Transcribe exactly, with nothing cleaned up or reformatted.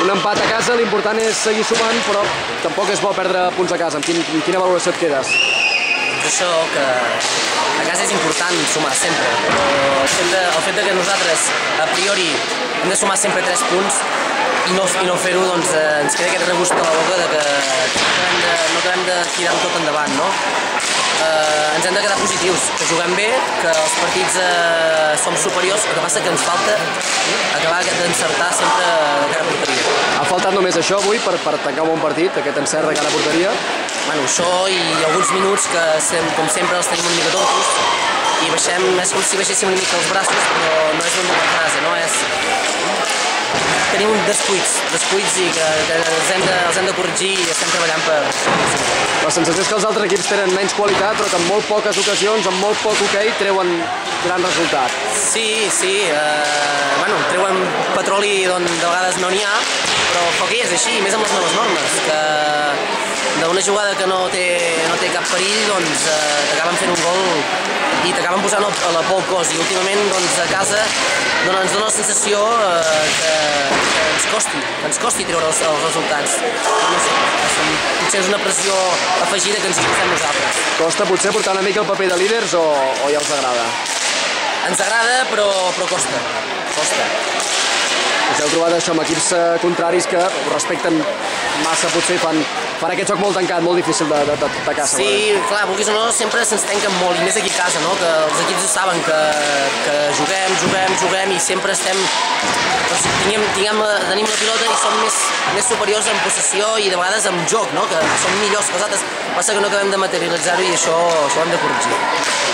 un empat a casa, l'important és seguir sumant, però tampoc és bo perdre punts a casa. Amb, quin, amb quina valoració et quedes? Això que a casa és important sumar sempre, però el fet, de, el fet de que nosaltres a priori hem de sumar sempre tres punts i no, i no fer-ho, doncs eh, ens queda aquest regust a la boca de que no acabem de, no acabem de tirar tot endavant, no? Eh, ens hem de quedar positius, que juguem bé, que els partits eh, som superiors, el que passa que ens falta acabar d'encertar sempre de cara a porteria. Ha faltat només això avui per, per tancar un bon partit, aquest encert de cara a porteria? Bueno, això i alguns minuts que sem com sempre els tenim una mica tontos i baixem, és com si baixéssim una mica els braços, però no és una frase, no? És... Tenim descuits, descuits i que, que els, hem de, els hem de corregir i estem treballant per... La sensació és que els altres equips tenen menys qualitat, però que en molt poques ocasions, amb molt poc hoquei, treuen gran resultat. Sí, sí, eh, bueno, treuen petroli d'on de vegades no n'hi ha, però el hoquei és així, més amb les noves normes, que d'una jugada que no té, no té cap perill, doncs eh, t'acaben fent un gol i t'acaben posant a la por al cos, i últimament doncs, a casa doncs, ens dona la sensació eh, que, que ens costi, que ens costi treure els, els resultats. No sé, potser és una pressió afegida que ens hi posem nosaltres. Costa potser portar una mica el paper de líders o, o ja us agrada? Ens agrada, però, però costa, costa. Us heu trobat això amb equips eh, contraris que ho respecten massa, potser fan, fan aquest joc molt tancat, molt difícil de, de, de, de casa. Sí, clar, vulguis o no, sempre se'ns tanquen molt, i més aquí a casa, no? Que els equips saben que, que juguem, juguem, juguem i sempre estem... Doncs, tinguem, tinguem, tenim la pilota i som més, més superiors en possessió i de vegades en joc, no? Que som millors que els altres, passa que no acabem de materialitzar-ho i això, això ho hem de corregir.